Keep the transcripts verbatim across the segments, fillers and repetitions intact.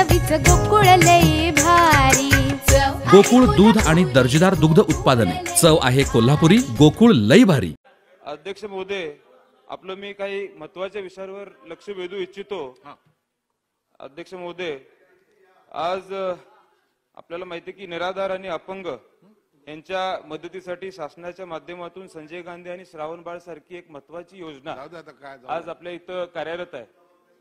चवीच गोकुळ लई भारी। गोकुळ दूध आणि दर्जेदार दुग्ध उत्पादने, चव आहे कोल्हापुरी, गोकुळ लई भारी। अध्यक्ष महोदय, आपलं मी काही महत्त्वाच्या विषयावर लक्ष वेधू इच्छितो। अध्यक्ष महोदय, आज आपल्याला माहिती की निराधार आणि अपंग यांच्या मदतीसाठी शासनाच्या माध्यमातून संजय गांधी आणि श्रावण बाळ सारखी एक महत्त्वाची योजना आज आपल्या इथं कार्यरत आहे।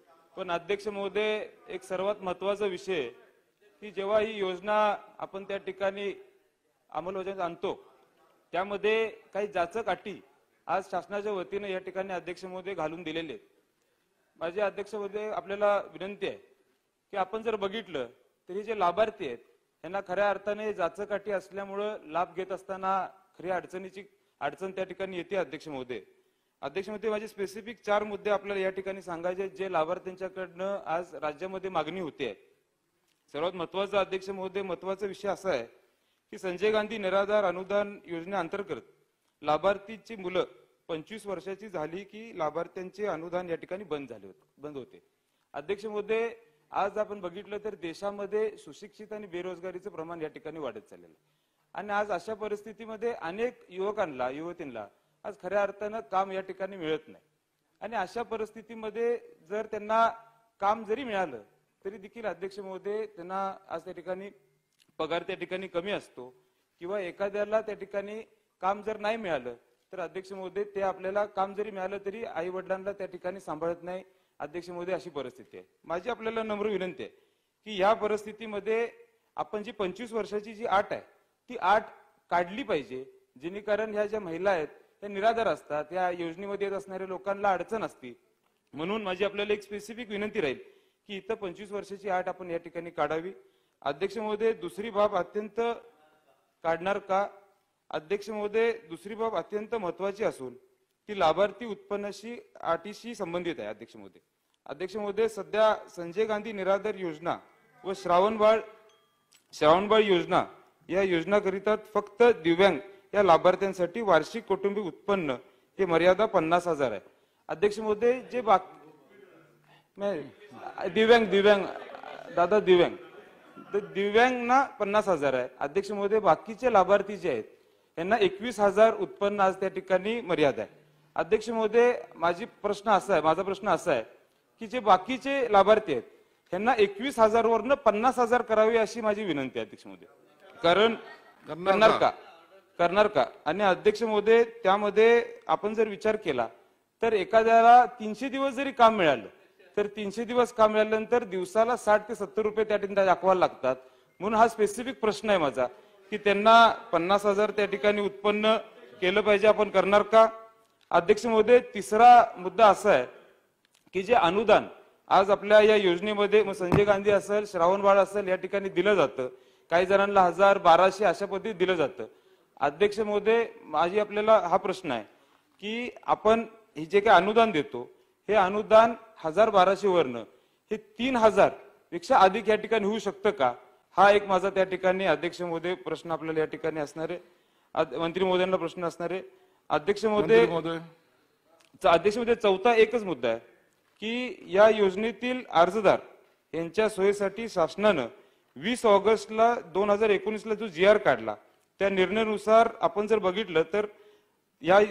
पण अध्यक्ष महोदय, एक सर्वात महत्त्वाचा विषय की जेव्हा ही योजना आपण त्या ठिकाणी अंमलबजावणीत आणतो त्यामध्ये काही जाचक अटी आज शासनाच्या वतीने या ठिकाणी अध्यक्ष महोदय घालून दिलेले आहेत। माझे अध्यक्ष महोदय, आपल्याला विनंती आहे की आपण जर बघितलं तर हे जे लाभार्थी आहेत यांना खऱ्या अर्थाने जाचक अटी असल्यामुळे लाभ घेत असताना खऱ्या अडचणीची अडचण त्या ठिकाणी येते। अध्यक्ष महोदय अध्यक्ष महोदय माझे स्पेसिफिक चार मुद्दे आपल्याला या ठिकाणी सांगायचे जे लाभार्थ्यांच्याकडनं आज राज्यामध्ये मागणी होते। सर्वात महत्वाचा अध्यक्ष महोदय महत्वाचा विषय असा आहे की संजय गांधी निराधार अनुदान योजनेअंतर्गत लाभार्थीची मुलं पंचवीस वर्षाची झाली की लाभार्थ्यांचे अनुदान या ठिकाणी बंद झाले होते बंद होते। अध्यक्ष महोदय, आज आपण बघितलं तर देशामध्ये सुशिक्षित आणि बेरोजगारीचं प्रमाण या ठिकाणी वाढत चाललेलं आहे आणि आज अशा परिस्थितीमध्ये अनेक युवकांना युवतींना आज खऱ्या अर्थानं काम या ठिकाणी मिळत नाही आणि अशा परिस्थितीमध्ये जर त्यांना काम जरी मिळालं तरी देखील अध्यक्ष महोदय त्यांना आज त्या ठिकाणी पगार त्या ठिकाणी कमी असतो किंवा एखाद्याला त्या ठिकाणी काम जर नाही मिळालं तर अध्यक्ष महोदय ते आपल्याला काम जरी मिळालं तरी आई वडिलांना त्या ठिकाणी सांभाळत नाही। अध्यक्ष महोदय, अशी परिस्थिती आहे। माझी आपल्याला नम्र विनंती आहे की या परिस्थितीमध्ये आपण जी पंचवीस वर्षाची जी अट आहे ती अट काढली पाहिजे, जेणेकरून ह्या ज्या महिला आहेत त्या निराधार असतात, या योजनेमध्ये येत असणाऱ्या लोकांना अडचण असते। म्हणून माझी आपल्याला एक स्पेसिफिक विनंती राहील की इथं पंचवीस वर्षाची अट आपण या ठिकाणी काढावी। अध्यक्ष महोदय, दुसरी बाब अत्यंत काढणार का? अध्यक्ष महोदय, दुसरी बाब अत्यंत महत्वाची असून ती लाभार्थी उत्पन्नाशी अटीशी संबंधित आहे। अध्यक्ष महोदय अध्यक्ष महोदय सध्या संजय गांधी निराधार योजना व श्रावणबाळ श्रावणबाळ योजना या योजनाकरिता फक्त दिव्यांग या लाभार्थ्यांसाठी वार्षिक कौटुंबिक उत्पन्न हे मर्यादा पन्नास हजार आहे। अध्यक्ष महोदय, जे बाकी दिव्यांग दिव्यांग दादा दिव्यांग तर दिव्यांगना पन्नास हजार आहे। अध्यक्ष महोदय, बाकीचे लाभार्थी जे आहेत यांना एकवीस हजार उत्पन्न आज त्या ठिकाणी मर्यादा आहे। अध्यक्ष महोदय, माझी प्रश्न असा आहे माझा प्रश्न असा आहे की जे बाकीचे लाभार्थी आहेत यांना एकवीस हजार वरनं पन्नास हजार करावे अशी माझी विनंती आहे। अध्यक्ष महोदय, कारण करणार का करणार का आणि अध्यक्ष महोदय, त्यामध्ये आपण जर विचार केला तर एखाद्याला तीनशे दिवस जरी काम मिळालं तर तीनशे दिवस काम मिळाल्यानंतर दिवसाला साठ ते सत्तर रुपये त्या ठिकाणी दाखवायला लागतात। म्हणून हा स्पेसिफिक प्रश्न आहे माझा की त्यांना पन्नास हजार त्या ठिकाणी उत्पन्न केलं पाहिजे, आपण करणार का? अध्यक्ष महोदय, तिसरा मुद्दा असा आहे की जे अनुदान आज आपल्या या योजनेमध्ये मग संजय गांधी असेल श्रावण बाळ असेल या ठिकाणी दिलं जातं, काही जणांना हजार बाराशे अशा पद्धतीत दिलं जातं। अध्यक्ष महोदय, माझी आपल्याला हा प्रश्न आहे की आपण हे जे काही अनुदान देतो हे अनुदान हजार बाराशे वरनं हे तीन हजार पेक्षा अधिक या ठिकाणी होऊ शकतं का? हा एक माझा त्या ठिकाणी अध्यक्ष महोदय प्रश्न आपल्याला या ठिकाणी असणार आहे। मंत्री महोदयांना प्रश्न असणार आहे। अध्यक्ष महोदय अध्यक्ष महोदय चौथा एकच मुद्दा आहे की या योजनेतील अर्जदार यांच्या सोयीसाठी शासनानं वीस ऑगस्टला दोन हजार एकोणीस ला जो जी आर काढला त्या निर्णयानुसार आपण जर बघितलं तर या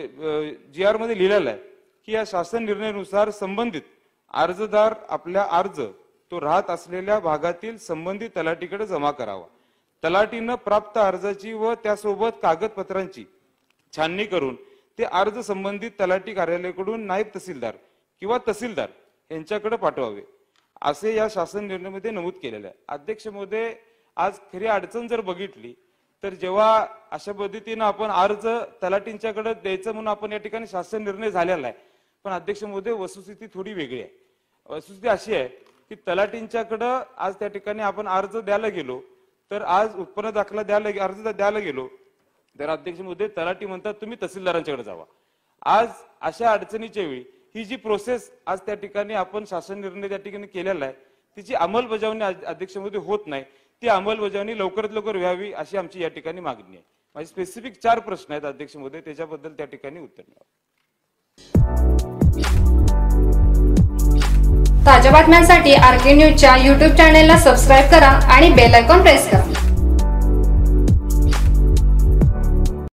जी आर मध्ये लिहिलेलं आहे की या शासन निर्णयानुसार संबंधित अर्जदार आपल्या अर्ज तो राहत असलेल्या भागातील संबंधित तलाठीकडे जमा करावा। तलाठीनं प्राप्त अर्जाची व त्यासोबत कागदपत्रांची छाननी करून ते अर्ज संबंधित तलाठी कार्यालयाकडून नायब तहसीलदार किंवा तहसीलदार यांच्याकडे पाठवावे असे या शासन निर्णयामध्ये नमूद केलेलं आहे। अध्यक्ष महोदय, आज खरी अडचण जर बघितली तर जेव्हा अशा पद्धतीनं आपण अर्ज तलाठींच्याकडे द्यायचं म्हणून आपण या ठिकाणी शासन निर्णय झालेला आहे, पण अध्यक्ष महोदय वस्तुस्थिती थोडी वेगळी आहे। वस्तुस्थिती अशी आहे की तलाठींच्याकडं आज त्या ठिकाणी आपण अर्ज द्यायला गेलो तर आज उत्पन्न दाखला द्यायला अर्ज द्यायला गेलो तर अध्यक्ष महोदय तलाठी म्हणतात तुम्ही तहसीलदारांच्याकडे जावा। आज अशा अडचणीच्या वेळी ही जी प्रोसेस आज त्या ठिकाणी आपण शासन निर्णय त्या ठिकाणी केलेला आहे तिची अंमलबजावणी अध्यक्ष महोदय होत नाही, ती अंमलबजावणी लवकरात लवकर व्हावी अशी आमची या ठिकाणी मागणी आहे। माझे स्पेसिफिक चार प्रश्न आहेत अध्यक्ष महोदय, त्याच्याबद्दल त्या ठिकाणी उत्तर मिळावं। ताज्या बातम्यांसाठी आर के न्यूजच्या यूट्यूब चॅनेलला सबस्क्राईब करा आणि बेल आयकॉन प्रेस करा.